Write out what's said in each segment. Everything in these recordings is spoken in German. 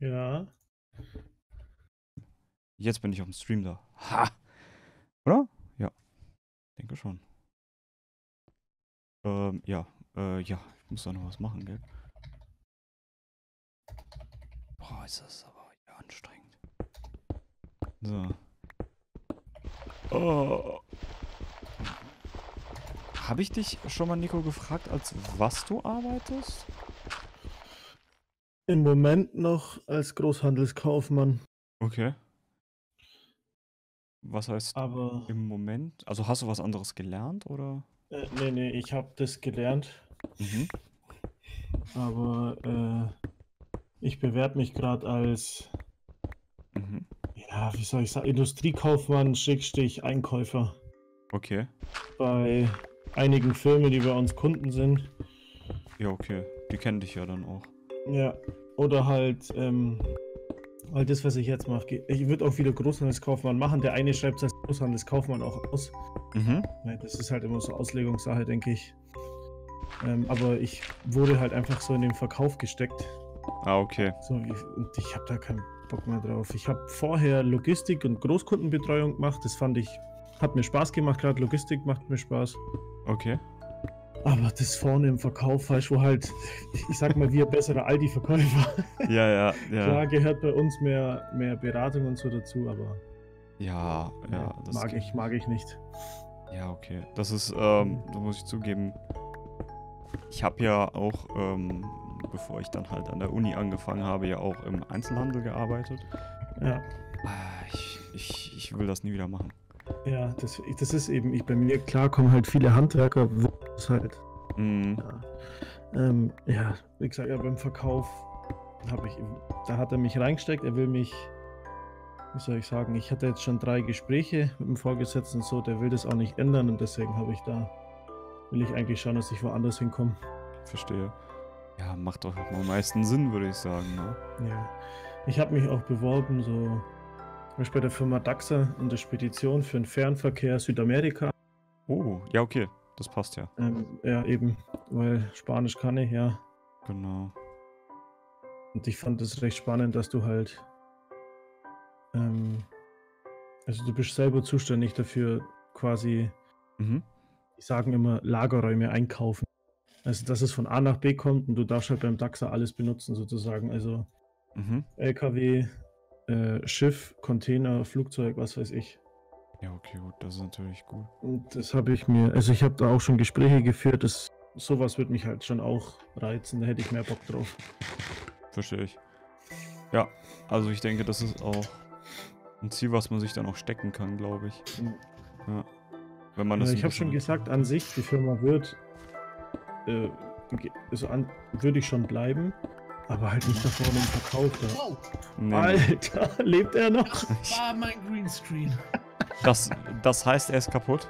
Ja. Jetzt bin ich auf dem Stream da. Ha! Oder? Ja, denke schon. Ja. Ja, ich muss da noch was machen, gell? Boah, ist das aber ja anstrengend. So. Oh. Habe ich dich schon mal, Nico, gefragt, als was du arbeitest? Im Moment noch als Großhandelskaufmann, Okay. Was heißt aber im Moment? Also hast du was anderes gelernt oder? nee, ich habe das gelernt, Mhm. aber ich bewerbe mich gerade als, Mhm. ja, wie soll ich sagen, Industriekaufmann, Schrägstrich Einkäufer Okay. bei einigen Firmen, die bei uns Kunden sind. Ja, okay. Die kennen dich ja dann auch. Ja, oder halt das, was ich jetzt mache. Ich würde auch wieder Großhandelskaufmann machen. Der eine schreibt es als Großhandelskaufmann auch aus. Mhm. Ja, das ist halt immer so Auslegungssache, denke ich. Aber ich wurde halt einfach so in den Verkauf gesteckt. Ah, okay. So, und ich habe da keinen Bock mehr drauf. Ich habe vorher Logistik und Großkundenbetreuung gemacht. Das hat mir Spaß gemacht. Gerade Logistik macht mir Spaß. Okay. Aber das vorne im Verkauf, weißt du, wo halt, ich sag mal, wir bessere Aldi-Verkäufer. Ja, ja, ja. Klar gehört bei uns mehr Beratung und so dazu, aber Ja, nee, ja, das kenn ich. mag ich nicht. Ja, okay. Das ist, da muss ich zugeben, ich habe ja auch, bevor ich dann halt an der Uni angefangen habe, ja auch im Einzelhandel gearbeitet. Ja, Ich will das nie wieder machen. ja, das ist eben, bei mir, klar kommen halt viele Handwerker, das halt, Mhm. ja. Ja, wie gesagt, ja, beim Verkauf da hat er mich reingesteckt, er will mich, wie soll ich sagen, ich hatte jetzt schon 3 Gespräche mit dem Vorgesetzten so, der will das auch nicht ändern und deswegen will ich eigentlich schauen, dass ich woanders hinkomme. Verstehe. Ja, macht doch am meisten Sinn, würde ich sagen, ne? Ja. Ich habe mich auch beworben, so zum Beispiel bei der Firma Daxa in der Spedition für den Fernverkehr Südamerika. Oh, ja, okay. Das passt ja. Ja, eben, weil Spanisch kann ich, ja. Genau. Und ich fand es recht spannend, dass du halt, ähm, also du bist selber zuständig dafür, quasi, Mhm. die sagen immer, Lagerräume einkaufen. Also, dass es von A nach B kommt und du darfst halt beim Daxa alles benutzen sozusagen. Also Mhm. LKW, Schiff, Container, Flugzeug, was weiß ich. Ja, okay, gut. Das ist natürlich gut. Und das habe ich mir, also ich habe da auch schon Gespräche geführt, sowas würde mich halt schon auch reizen, da hätte ich mehr Bock drauf. Verstehe ich. Ja, also ich denke, das ist auch ein Ziel, was man sich dann auch stecken kann, glaube ich. Ja. Wenn man das ein Ich habe bisschen schon mit. gesagt, an sich, die Firma äh, würde ich schon bleiben, aber halt nicht da vorne im Verkauf. Da. Wow, Nee, nee. Alter, lebt er noch? das war mein Greenscreen. Das heißt, er ist kaputt?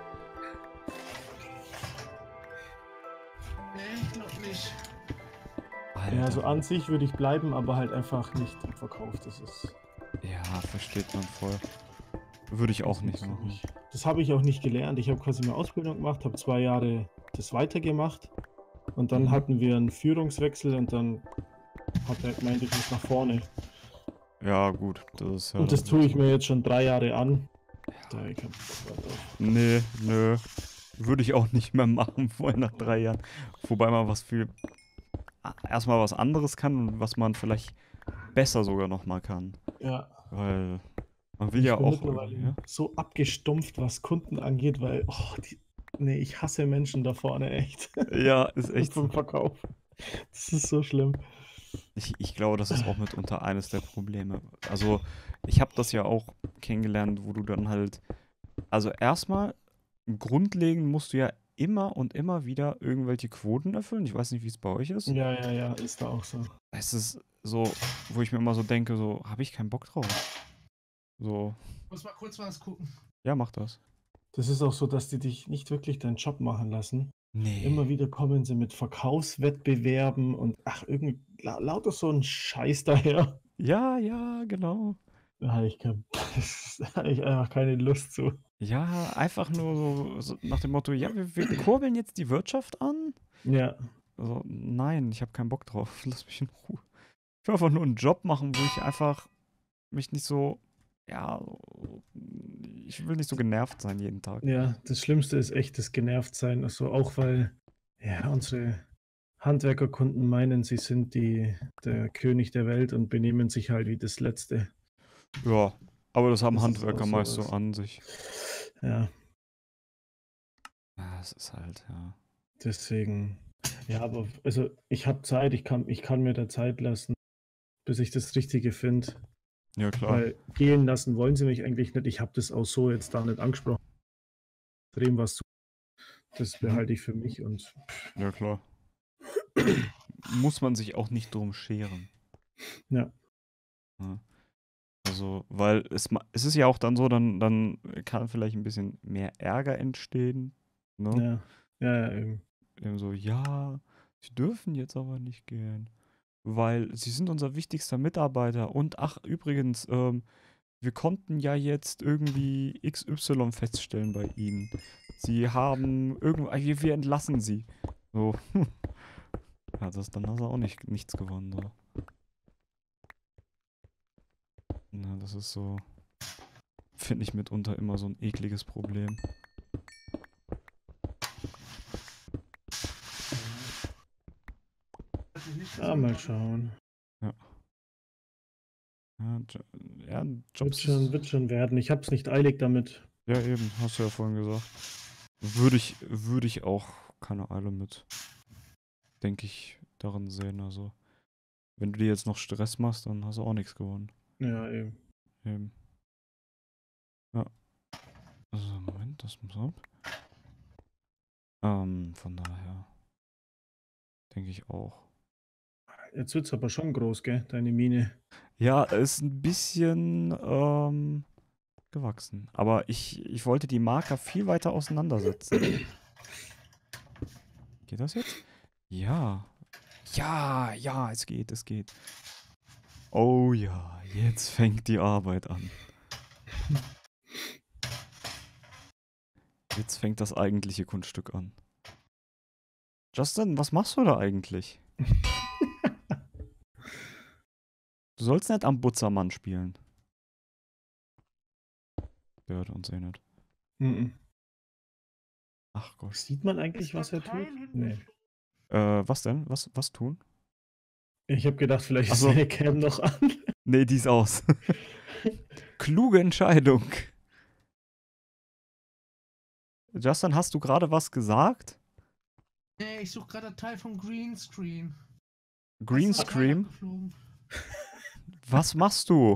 Nee, ich glaube nicht. Alter. Ja, also an sich würde ich bleiben, aber halt einfach nicht im Verkauf. Das ist. Ja, versteht man voll. Würde ich auch Das nicht ist machen. Das habe ich auch nicht gelernt. Ich habe quasi eine Ausbildung gemacht, habe 2 Jahre das weitergemacht und dann Mhm. hatten wir einen Führungswechsel und dann hat er gemeint, ich muss nach vorne. Ja, gut. Das ist ja Und das dann tue ich so. mir jetzt schon 3 Jahre an. Da Ja. ich hab Bock drauf. Nee, nö. Würde ich auch nicht mehr machen, vorher nach 3 Jahren. Wobei man erstmal was anderes kann und was man vielleicht besser sogar nochmal kann. Ja, Weil man will ich ja bin auch irgendwie, mittlerweile ja? so abgestumpft, was Kunden angeht, weil, nee, ich hasse Menschen da vorne echt. Ja, ist echt so. Vom Verkauf. Das ist so schlimm. Ich glaube, das ist auch mitunter eines der Probleme. Also, ich habe das ja auch kennengelernt, wo du dann halt. Also, erstmal, grundlegend musst du ja immer und immer wieder irgendwelche Quoten erfüllen. Ich weiß nicht, wie es bei euch ist. Ja, ist da auch so. Es ist so, wo ich mir immer so denke, so, habe ich keinen Bock drauf. So, Muss mal kurz was gucken. ja, mach das. Das ist auch so, dass die dich nicht wirklich deinen Job machen lassen. Immer Nee. wieder kommen sie mit Verkaufswettbewerben und ach, irgendwie lauter so ein Scheiß daher. Ja, ja, genau. Da hatte da hatte ich einfach keine Lust zu. Ja, einfach nur so nach dem Motto, ja, wir kurbeln jetzt die Wirtschaft an. Ja, Also, nein, ich habe keinen Bock drauf. Lass mich in Ruhe. Ich will einfach nur einen Job machen, wo ich einfach mich nicht so, ja, ich will nicht so genervt sein jeden Tag. Ja, das Schlimmste ist echt das Genervtsein. Also auch weil ja, unsere Handwerkerkunden meinen, sie sind der König der Welt und benehmen sich halt wie das Letzte. Ja, aber das haben Das ist auch Handwerker meist so sowas. an sich. Ja, Ja, es ist halt, ja. deswegen. Ja, aber also ich habe Zeit, ich kann mir da Zeit lassen, bis ich das Richtige finde. Ja, klar. Weil gehen lassen wollen sie mich eigentlich nicht. Ich habe das auch so jetzt da nicht angesprochen. Drehen was zu. Das Mhm. behalte ich für mich und Ja, klar. Muss man sich auch nicht drum scheren. ja, Ja. Also, weil es ist ja auch dann so, dann kann vielleicht ein bisschen mehr Ärger entstehen. Ne? ja, ja, ja, eben. Eben so, ja, sie dürfen jetzt aber nicht gehen, weil sie sind unser wichtigster Mitarbeiter. Und ach, übrigens, wir konnten ja jetzt irgendwie XY feststellen bei ihnen. Sie haben wir entlassen sie. So, ja, dann hast du auch nichts gewonnen. So. Na, das ist so, finde ich mitunter immer so ein ekliges Problem. Hat sich nicht Ja, gesund mal an. schauen. Ja. Ja, ja, Wird Jobs schon, ist, wird schon werden. Ich habe es nicht eilig damit. ja eben, hast du ja vorhin gesagt. Würde ich auch keine Eile mit, denke ich, darin sehen. Also, wenn du dir jetzt noch Stress machst, dann hast du auch nichts gewonnen. Ja, eben. Eben. Ja. Also, Moment, das muss ab. Von daher denke ich auch. Jetzt wird es aber schon groß, gell, deine Mine. Ja, ist ein bisschen gewachsen. Aber ich wollte die Marker viel weiter auseinandersetzen. Geht das jetzt? Ja. Ja, ja, es geht, es geht. Oh ja, jetzt fängt die Arbeit an. Jetzt fängt das eigentliche Kunststück an. Justin, was machst du da eigentlich? Du sollst nicht am Butzermann spielen. Der hört uns eh nicht. Mhm. Ach Gott. Sieht man eigentlich, was er tut? Nee. Was denn? Was tun? Ich habe gedacht, vielleicht Ach ist so. seine Cam noch an. Nee, die ist aus. Kluge Entscheidung. Justin, hast du gerade was gesagt? Nee, ich suche gerade einen Teil vom Greenscreen. Greenscreen? Was machst du?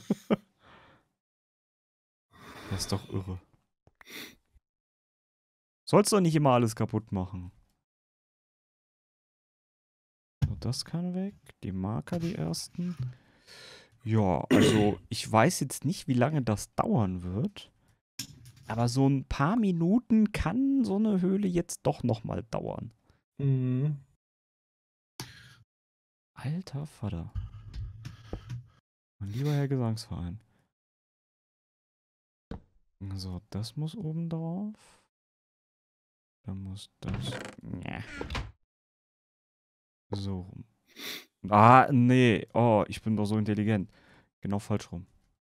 Das ist doch irre. Sollst doch nicht immer alles kaputt machen. So, das kann weg. Die Marker, die ersten. Ja, also ich weiß jetzt nicht, wie lange das dauern wird. Aber so ein paar Minuten kann so eine Höhle jetzt doch nochmal dauern. Mhm. Alter Vater. Mein lieber Herr Gesangsverein. So, das muss oben drauf. Dann muss das. Ja. So rum. Ah, nee. Oh, ich bin doch so intelligent. Genau falsch rum.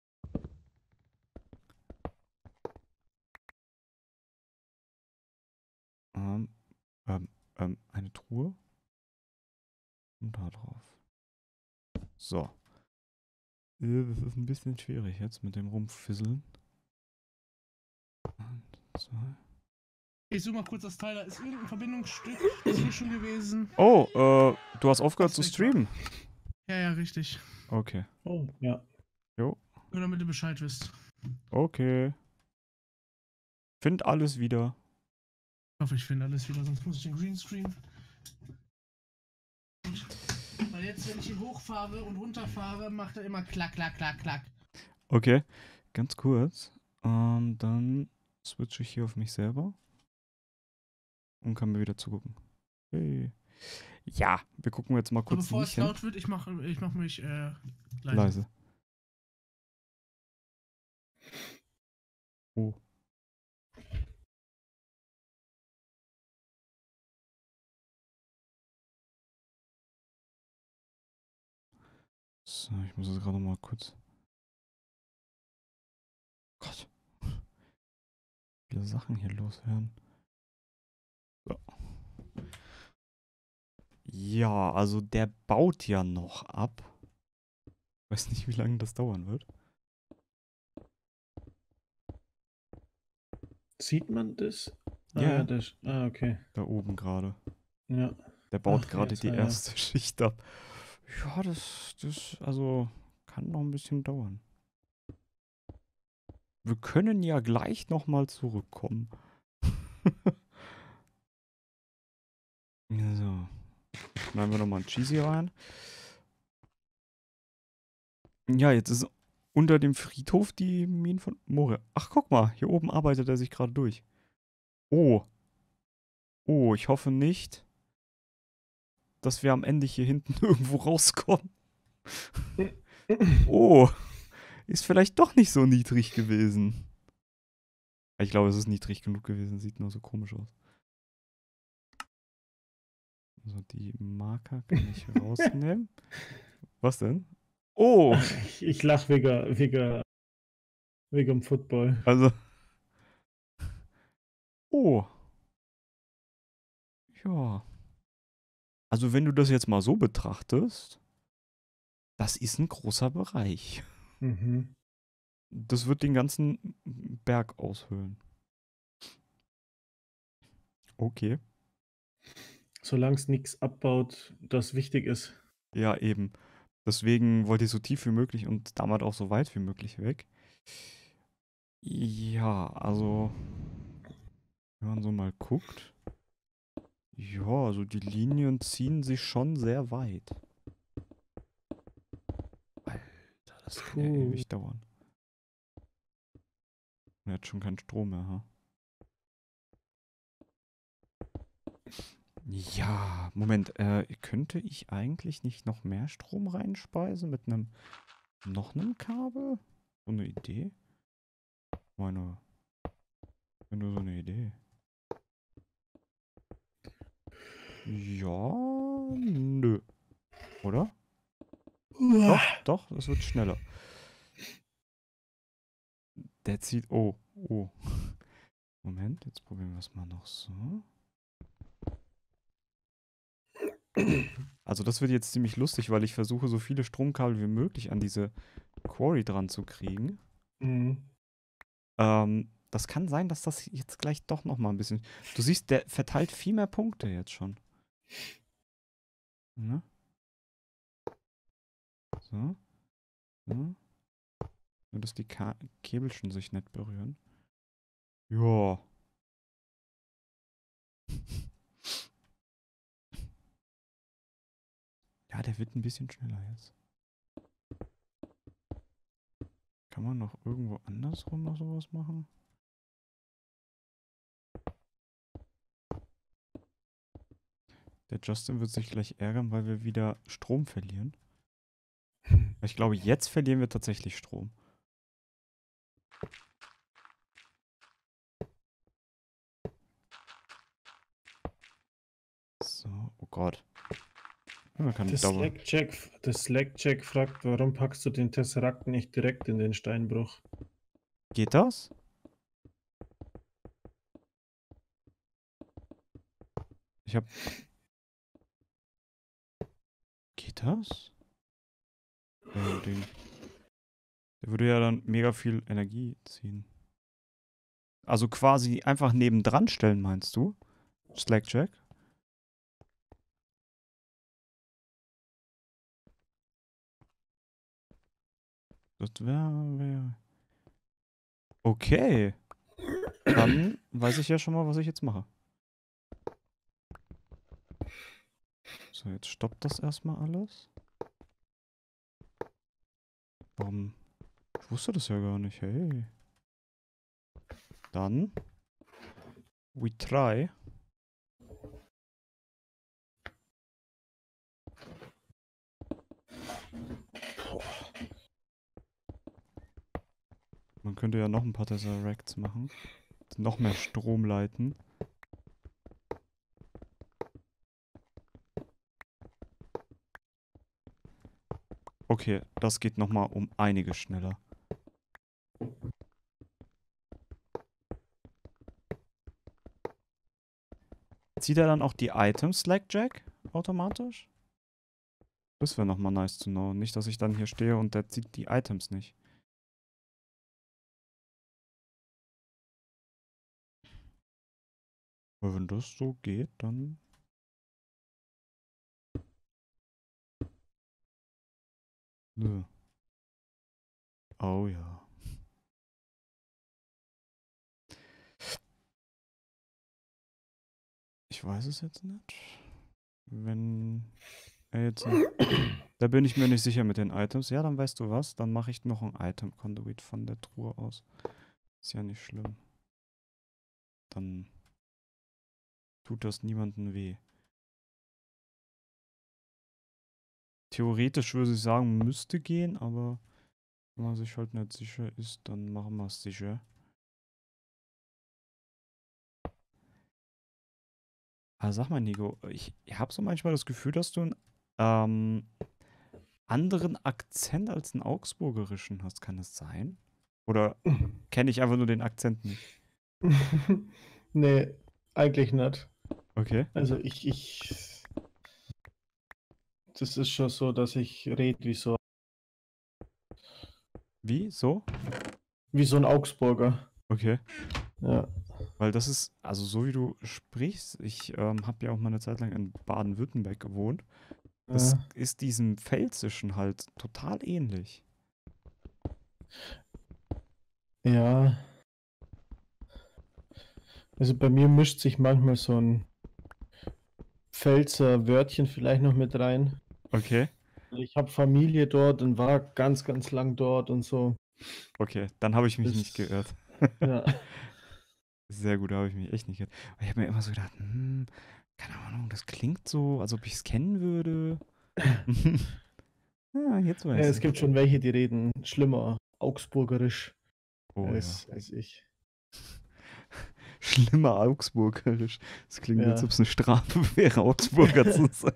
Ähm, eine Truhe. Und da drauf. So. Das ist ein bisschen schwierig jetzt mit dem Rumfisseln. Und zwei. Ich suche mal kurz das Teil, da ist irgendein Verbindungsstück dazwischen gewesen. Oh, du hast aufgehört Das zu weg war. streamen. Ja, ja, richtig. Okay. Oh, ja. Jo. Nur damit ihr Bescheid wisst. Okay. Find alles wieder. Ich hoffe, ich finde alles wieder, sonst muss ich den Greenscreen. Weil jetzt, wenn ich ihn hochfahre und runterfahre, macht er immer klack, klack, klack, klack. Okay. Ganz kurz. Dann switche ich hier auf mich selber. Und kann mir wieder zugucken. Hey. Ja, wir gucken jetzt mal Aber kurz bevor nicht es hin. laut wird, ich mach mich leise. Leise. Oh. So, ich muss jetzt gerade mal kurz. Gott. Viele Sachen hier loswerden. So. Ja, also der baut ja noch ab. Weiß nicht, wie lange das dauern wird. Sieht man das? Ah Ja, ja, das. Ah, okay. da oben gerade. Ja. Der baut Ach, gerade jetzt, die ja. erste Schicht ab. Ja, also kann noch ein bisschen dauern. Wir können ja gleich nochmal zurückkommen. So. Schneiden wir nochmal ein Cheesy rein. Ja, jetzt ist unter dem Friedhof die Mine von Moria. Ach, guck mal, hier oben arbeitet er sich gerade durch. Oh. Oh, ich hoffe nicht, dass wir am Ende hier hinten irgendwo rauskommen. Oh, ist vielleicht doch nicht so niedrig gewesen. Ich glaube, es ist niedrig genug gewesen, sieht nur so komisch aus. So, die Marker kann ich rausnehmen. Was denn? Oh, Ich lach wegen dem Football. also. Oh. Ja. Also, wenn du das jetzt mal so betrachtest, das ist ein großer Bereich. Mhm. Das wird den ganzen Berg aushöhlen. Okay. Solange es nichts abbaut, das wichtig ist. Ja, eben. Deswegen wollte ich so tief wie möglich und damit auch so weit wie möglich weg. Ja, also, wenn man so mal guckt. Ja, also die Linien ziehen sich schon sehr weit. Alter, das kann ja Puh. ewig dauern. Und er hat schon keinen Strom mehr, ha? Ja, Moment, könnte ich eigentlich nicht noch mehr Strom reinspeisen mit noch einem Kabel? So eine Idee? Meine, wenn du so eine Idee. Ja, nö. Oder? Doch, es wird schneller. Der zieht, oh. Moment, jetzt probieren wir es mal noch so. Also das wird jetzt ziemlich lustig, weil ich versuche, so viele Stromkabel wie möglich an diese Quarry dran zu kriegen. Mhm. Das kann sein, dass das jetzt gleich doch noch mal ein bisschen... Du siehst, der verteilt viel mehr Punkte jetzt schon. Ne? So. So. Nur, dass die Käbelchen sich nicht berühren. Ja. Ja, der wird ein bisschen schneller jetzt. Kann man noch irgendwo andersrum noch sowas machen? Der Justin wird sich gleich ärgern, weil wir wieder Strom verlieren. Ich glaube, jetzt verlieren wir tatsächlich Strom. So, oh Gott. Ja, man kann Der Slack-Check fragt, warum packst du den Tesseract nicht direkt in den Steinbruch? Geht das? Geht das? Der würde ja dann mega viel Energie ziehen. Also quasi einfach nebendran stellen, meinst du? Slackjack? Das wäre. Okay. Dann weiß ich ja schon mal, was ich jetzt mache. So, jetzt stoppt das erstmal alles. Warum? Ich wusste das ja gar nicht. Hey. Dann. We try. Man könnte ja noch ein paar Tesseracts machen. Noch mehr Strom leiten. Okay, das geht nochmal um einiges schneller. Zieht er dann auch die Items Slackjack automatisch? Das wäre nochmal nice to know. Nicht, dass ich dann hier stehe und der zieht die Items nicht. Aber wenn das so geht, dann... Nö. Oh ja. Ich weiß es jetzt nicht. Wenn er jetzt... Da bin ich mir nicht sicher mit den Items. Ja, dann weißt du was. Dann mache ich noch ein Item-Conduit von der Truhe aus. Ist ja nicht schlimm. Dann tut das niemandem weh. Theoretisch würde ich sagen, müsste gehen, aber wenn man sich halt nicht sicher ist, dann machen wir es sicher. Aber sag mal, Nico, ich habe so manchmal das Gefühl, dass du einen anderen Akzent als einen Augsburgerischen hast. Kann das sein? Oder kenne ich einfach nur den Akzent nicht? Nee, eigentlich nicht. Okay. Also das ist schon so, dass ich rede Wie? So? wie so ein Augsburger. Okay. Ja. Weil das ist, also so wie du sprichst, ich habe ja auch mal eine Zeit lang in Baden-Württemberg gewohnt. Das ist diesem Pfälzischen halt total ähnlich. Ja. Also bei mir mischt sich manchmal so ein Pfälzer Wörtchen vielleicht noch mit rein. Okay. Ich habe Familie dort und war ganz, ganz lang dort und so. Okay, dann habe ich mich Das- nicht geirrt. Ja. Sehr gut, da habe ich mich echt nicht geirrt. Aber ich habe mir immer so gedacht, keine Ahnung, das klingt so, als ob ich es kennen würde. Ja, jetzt weiß Es ich. gibt schon welche, die reden schlimmer Augsburgerisch Oh als ich. Schlimmer Augsburgerisch. Das klingt, Ja. als ob es eine Strafe wäre, Augsburger zu sein.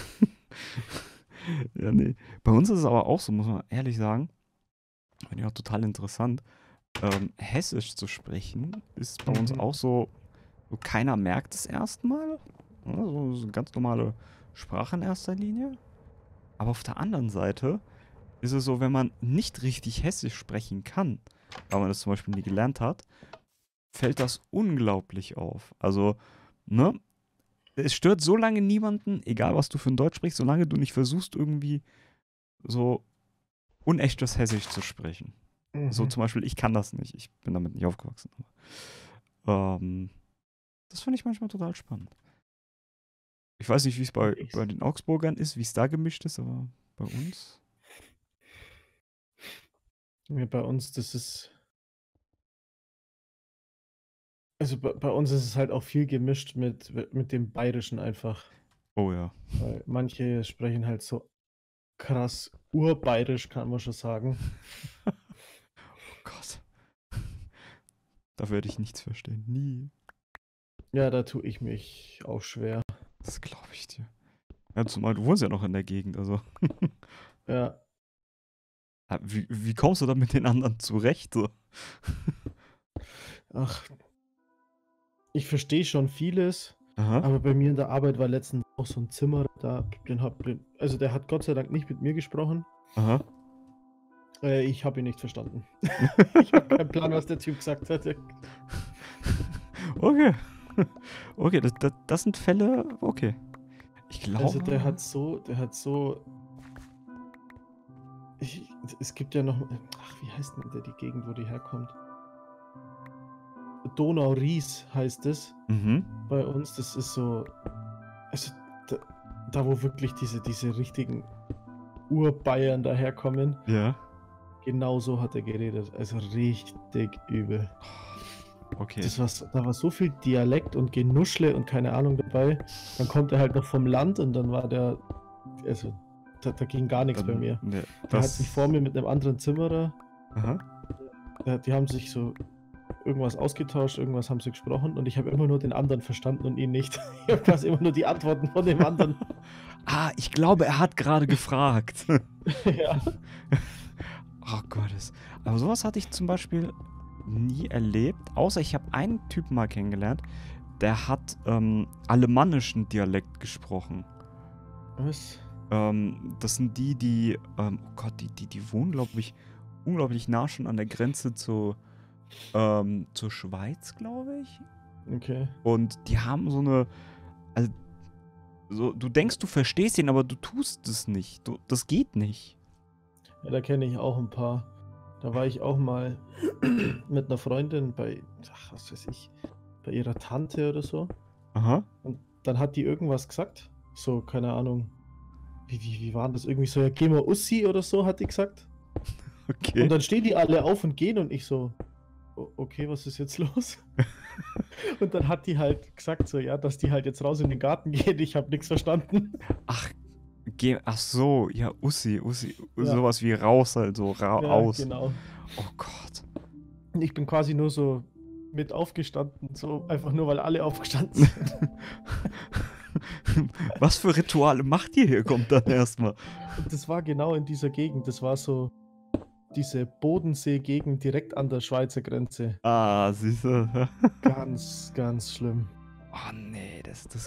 Ja, nee. Bei uns ist es aber auch so, muss man ehrlich sagen. Finde ich auch total interessant. Hessisch zu sprechen ist bei uns auch so keiner merkt es erstmal. So eine ganz normale Sprache in erster Linie. Aber auf der anderen Seite ist es so, wenn man nicht richtig Hessisch sprechen kann, weil man das zum Beispiel nie gelernt hat, fällt das unglaublich auf. Also, ne? Es stört so lange niemanden, egal was du für ein Deutsch sprichst, solange du nicht versuchst, irgendwie so unechtes Hessisch zu sprechen. So zum Beispiel, ich kann das nicht. Ich bin damit nicht aufgewachsen. Das finde ich manchmal total spannend. Ich weiß nicht, wie es bei den Augsburgern ist, wie es da gemischt ist, aber bei uns. Ja, bei uns, das ist. Also bei uns ist es halt auch viel gemischt mit dem Bayerischen einfach. Oh ja. Weil manche sprechen halt so krass urbayerisch, kann man schon sagen. Oh Gott. Da werde ich nichts verstehen. Nie. Ja, da tue ich mich auch schwer. Das glaube ich dir. Ja, zumal du wohnst ja noch in der Gegend, also. Ja. Wie kommst du da mit den anderen zurecht? So? Ach. Ich verstehe schon vieles, Aha. aber bei mir in der Arbeit war letztens auch so ein Zimmer, also der hat Gott sei Dank nicht mit mir gesprochen. Aha. Ich habe ihn nicht verstanden. Ich habe keinen Plan, was der Typ gesagt hatte. Okay. Okay, das sind Fälle, okay. Ich glaube. Also der hat so. Es gibt ja noch. Ach, wie heißt denn der die Gegend, wo die herkommt? Donau-Ries heißt es bei uns. Das ist so. Also da wo wirklich diese richtigen Urbayern daherkommen. Ja. Genau so hat er geredet. Also richtig übel. Okay. Da war so viel Dialekt und Genuschle und keine Ahnung dabei. Dann kommt er halt noch vom Land und dann war der. Also, da ging gar nichts bei mir. Nee, Der hat sich vor mir mit einem anderen Zimmerer. Aha. Die haben sich so irgendwas ausgetauscht, irgendwas haben sie gesprochen und ich habe immer nur den anderen verstanden und ihn nicht. Ich habe quasi immer nur die Antworten von dem anderen. Ah, ich glaube, er hat gerade gefragt. Ja. Oh Gottes. Aber sowas hatte ich zum Beispiel nie erlebt, außer ich habe einen Typen mal kennengelernt, der hat alemannischen Dialekt gesprochen. Was? Das sind oh Gott, die wohnen, glaube ich, unglaublich nah schon an der Grenze zur Schweiz, glaube ich. Okay. Und die haben so eine, also, so, du denkst, du verstehst ihn, aber du tust es nicht. Das geht nicht. Ja, da kenne ich auch ein paar. Da war ich auch mal mit einer Freundin bei, ach, was weiß ich, bei ihrer Tante oder so. Aha. Und dann hat die irgendwas gesagt. So, keine Ahnung. Wie war das? Irgendwie so, ja, geh mal Ussi oder so, hat die gesagt. Okay. Und dann stehen die alle auf und gehen und ich so, okay, was ist jetzt los? Und dann hat die halt gesagt so, ja, dass die halt jetzt raus in den Garten geht. Ich habe nichts verstanden. Ach so, ja, Ussi, Ja. sowas wie raus halt, so Ja, aus. genau. Oh Gott. Und ich bin quasi nur so mit aufgestanden, so einfach nur, weil alle aufgestanden sind. Was für Rituale macht ihr hier, kommt dann erstmal. Und das war genau in dieser Gegend. Das war so diese Bodensee-Gegend direkt an der Schweizer Grenze. Ah, siehst du. Ganz, ganz schlimm. Oh nee,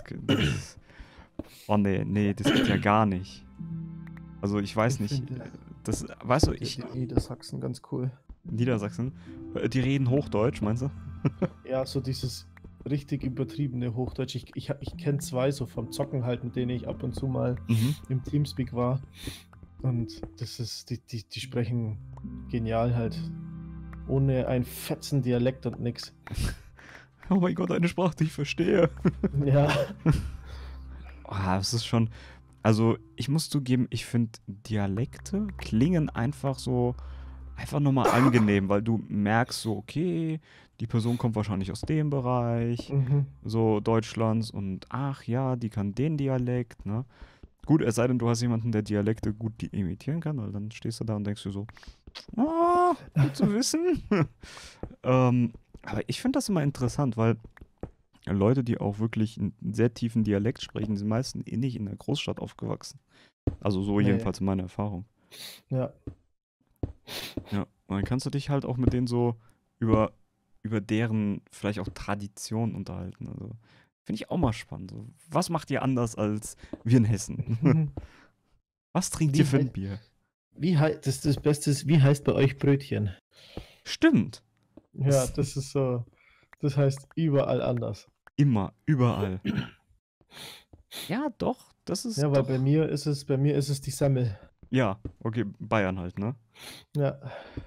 oh nee, das geht ja gar nicht. Also ich weiß Ich nicht. finde Das, weißt du, die Niedersachsen ganz cool. Niedersachsen, die reden Hochdeutsch, meinst du? Ja, so dieses richtig übertriebene Hochdeutsch. Ich kenne zwei so vom Zocken halt, mit denen ich ab und zu mal Mhm. im Teamspeak war. Und das ist, die sprechen genial halt. Ohne ein fetzen Dialekt und nix. Oh mein Gott, eine Sprache, die ich verstehe. Ja. Das ist schon. Also, ich muss zugeben, ich finde, Dialekte klingen einfach so. Einfach nochmal angenehm, weil du merkst so, okay, die Person kommt wahrscheinlich aus dem Bereich, Mhm. so Deutschlands und ach ja, die kann den Dialekt, ne? Gut, es sei denn, du hast jemanden, der Dialekte gut imitieren kann, weil dann stehst du da und denkst dir so, gut zu wissen. Aber ich finde das immer interessant, weil Leute, die auch wirklich einen sehr tiefen Dialekt sprechen, sind meistens nicht in der Großstadt aufgewachsen. Also so Nee. jedenfalls meine Erfahrung. Ja. Ja, und dann kannst du dich halt auch mit denen so über deren vielleicht auch Tradition unterhalten. Also finde ich auch mal spannend. So, was macht ihr anders als wir in Hessen? Was trinkt ihr für ein Bier? Das Beste ist, wie heißt bei euch Brötchen? Stimmt. Ja, das ist so. Das heißt überall anders. Immer, überall. Ja, doch, das ist Ja, weil doch. bei mir ist es die Semmel. Ja, okay, Bayern halt, ne? Ja.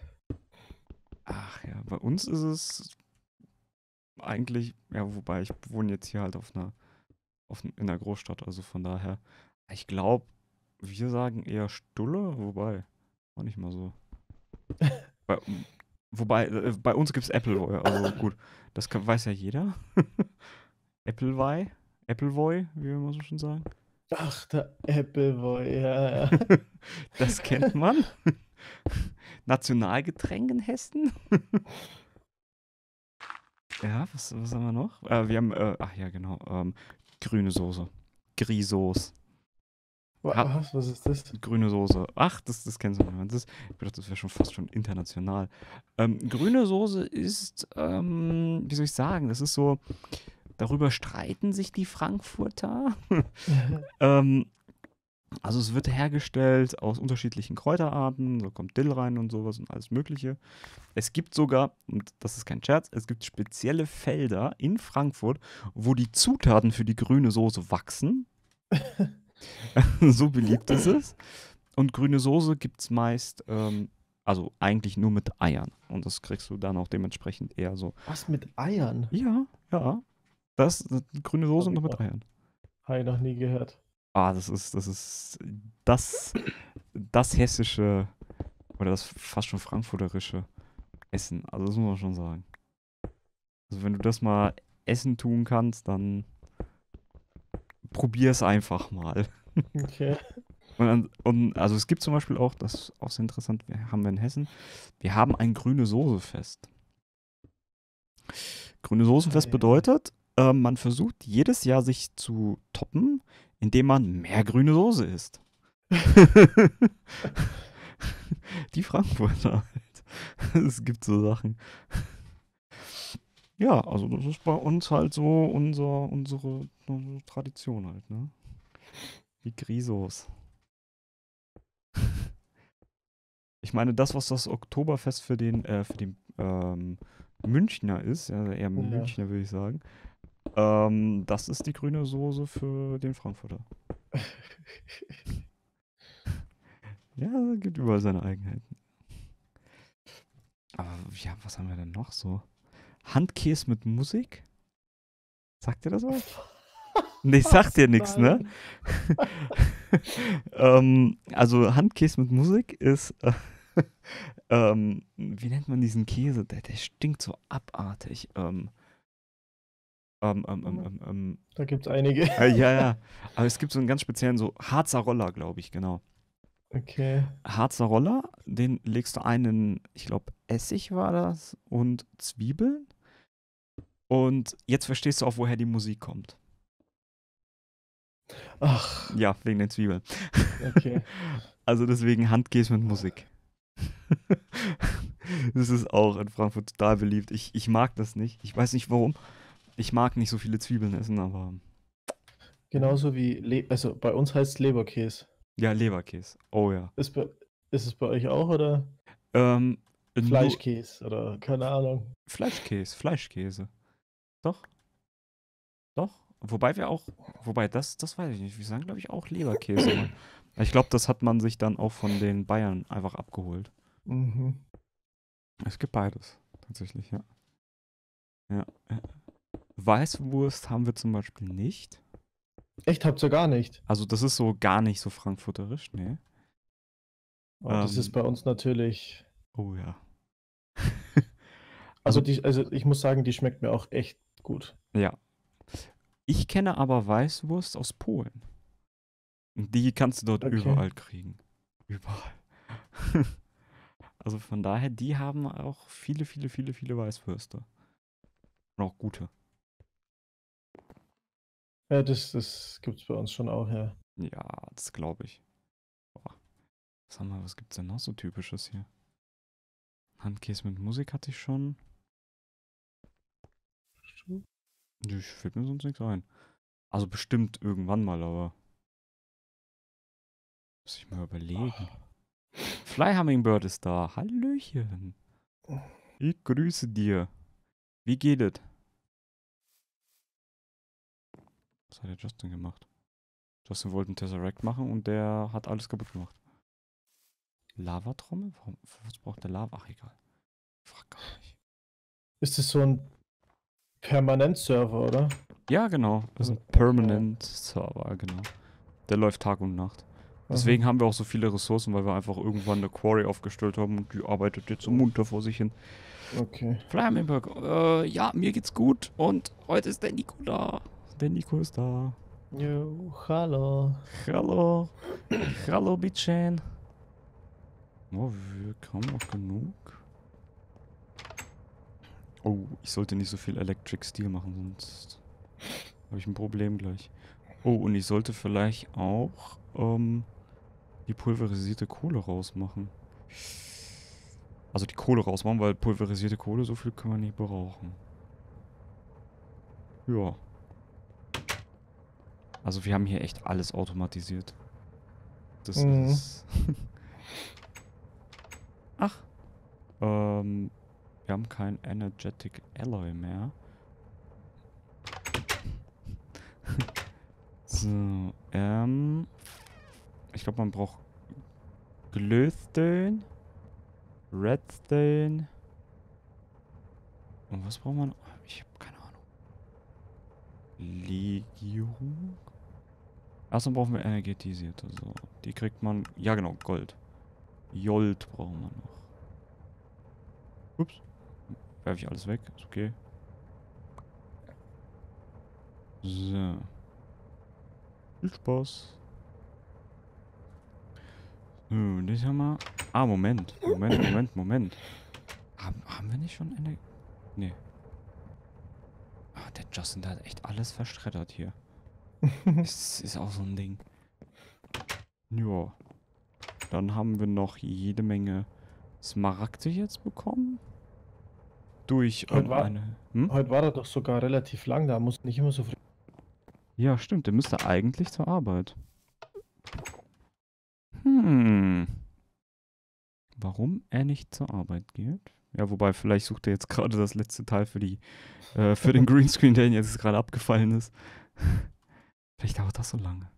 Ach ja, bei uns ist es eigentlich, ja, wobei ich wohne jetzt hier halt in der Großstadt, also von daher. Ich glaube, wir sagen eher Stulle, wobei, auch nicht mal so. Bei uns gibt es Appleboy, also gut, das weiß ja jeder. Appleboy, wie wir immer so schön sagen. Ach, der Appleboy, ja. Das kennt man. Nationalgetränk in Hessen. Ja, was haben wir noch? Wir haben, ach ja, genau, grüne Soße. Grisos. Was ist das? Grüne Soße. Ach, das kennst du nicht. Ich dachte, das wäre schon fast schon international. Grüne Soße ist, wie soll ich sagen, das ist so, darüber streiten sich die Frankfurter. Also es wird hergestellt aus unterschiedlichen Kräuterarten, so kommt Dill rein und sowas und alles Mögliche. Es gibt sogar, und das ist kein Scherz, es gibt spezielle Felder in Frankfurt, wo die Zutaten für die grüne Soße wachsen. So beliebt ist es. Und grüne Soße gibt es meist, also eigentlich nur mit Eiern. Und das kriegst du dann auch dementsprechend eher so. Was mit Eiern? Ja. Das grüne Soße nur mit Eiern. Habe ich noch nie gehört. Das ist das hessische oder das fast schon frankfurterische Essen. Also das muss man schon sagen. Also wenn du das mal essen tun kannst, dann probier es einfach mal. Okay. Und also es gibt zum Beispiel auch, das ist auch sehr interessant, haben wir in Hessen, wir haben ein grüne Soße-Fest. Grüne Soßenfest bedeutet, man versucht jedes Jahr sich zu toppen, indem man mehr grüne Soße isst. Die Frankfurter halt. Es gibt so Sachen. Ja, also das ist bei uns halt so unsere Tradition halt, ne? Die Grisos. Ich meine, das, was das Oktoberfest für den Münchner ist, ja, eher Münchner würde ich sagen, das ist die grüne Soße für den Frankfurter. Ja, gibt überall seine Eigenheiten. Aber ja, was haben wir denn noch so? Handkäse mit Musik? Sagt dir das was? Nee, sagt dir nichts, ne? Also Handkäse mit Musik ist, wie nennt man diesen Käse? Der stinkt so abartig. Da gibt es einige. Ja. Aber es gibt so einen ganz speziellen, so Harzer Roller, glaube ich, genau. Okay. Harzer Roller, den legst du ein in, ich glaube, Essig war das und Zwiebeln. Und jetzt verstehst du auch, woher die Musik kommt. Ach, Ja, wegen den Zwiebeln. okay. Also deswegen Handkäse mit Musik. Das ist auch in Frankfurt total beliebt. Ich mag das nicht. Ich weiß nicht warum. Ich mag nicht so viele Zwiebeln essen, aber Genauso wie, also bei uns heißt es Leberkäse. ja, Leberkäse. Oh ja. Ist es bei euch auch oder Nur Fleischkäse oder keine Ahnung? Fleischkäse. Doch. Wobei das weiß ich nicht. Wir sagen, glaube ich, auch Leberkäse. Mann. Ich glaube, das hat man sich dann auch von den Bayern einfach abgeholt. Mhm. Es gibt beides, tatsächlich, ja. Ja. Weißwurst haben wir zum Beispiel nicht. Echt, habt ihr gar nicht? Also das ist so gar nicht so frankfurterisch, ne? Oh, das ist bei uns natürlich. Oh ja. Also, Also, also ich muss sagen, die schmeckt mir auch echt gut. ja. Ich kenne aber Weißwurst aus Polen. Und die kannst du dort Okay. überall kriegen. Überall. Also von daher, die haben auch viele Weißwürste. Und auch gute. Ja, das gibt's bei uns schon auch, ja. Ja, das glaube ich. Boah. Was gibt's denn noch so Typisches hier? Handkäse mit Musik hatte ich schon. Ich fällt mir sonst nichts ein. Also bestimmt irgendwann mal, aber muss ich mal überlegen. Fly Hummingbird ist da. Hallöchen. Ich grüße dir. Wie geht es? Was hat der Justin gemacht? Justin wollte einen Tesseract machen und der hat alles kaputt gemacht. Lavatrommel? Was braucht der Lava? Ach, egal. Ich frag gar nicht. Ist das so ein Permanent-Server, oder? Ja, genau. Das ist ein Okay. Permanent Server, genau. Der läuft Tag und Nacht. Deswegen haben wir auch so viele Ressourcen, weil wir einfach irgendwann eine Quarry aufgestellt haben und die arbeitet jetzt so munter vor sich hin. Okay. Flammenberg, ja, mir geht's gut und heute ist der Nico da. Der Nico ist da. Jo, hallo. Hallo. Hallo, Bitchen. Oh, wir haben noch genug. Oh, ich sollte nicht so viel Electric Steel machen, sonst habe ich ein Problem gleich. Oh, und ich sollte vielleicht auch die pulverisierte Kohle rausmachen. Also die Kohle rausmachen, weil pulverisierte Kohle, so viel können wir nicht brauchen. Ja. Also wir haben hier echt alles automatisiert. Das ist... Ach. Wir haben kein Energetic Alloy mehr. So, ich glaube, man braucht Glowstone, Redstone. Und was braucht man? Ich habe keine Ahnung. Legierung? Erstmal brauchen wir energetisierte. So, die kriegt man. Ja, genau, Gold. Jolt brauchen wir noch. Ups. Werfe ich alles weg. Ist okay. So. Viel Spaß. So, das haben wir. Ah, Moment. Haben wir nicht schon eine. Nee. Ah, der Justin, der hat echt alles verschreddert hier. Ist auch so ein Ding. Ja. Dann haben wir noch jede Menge Smaragde jetzt bekommen. Durch Heute war, eine. Hm? heute war er doch sogar relativ lang, da muss nicht immer so viel. Ja, stimmt. Der müsste eigentlich zur Arbeit. Hm. Warum er nicht zur Arbeit geht? Ja, wobei, vielleicht sucht er jetzt gerade das letzte Teil für für den Greenscreen, der ihm jetzt gerade abgefallen ist. Vielleicht dauert das so lange.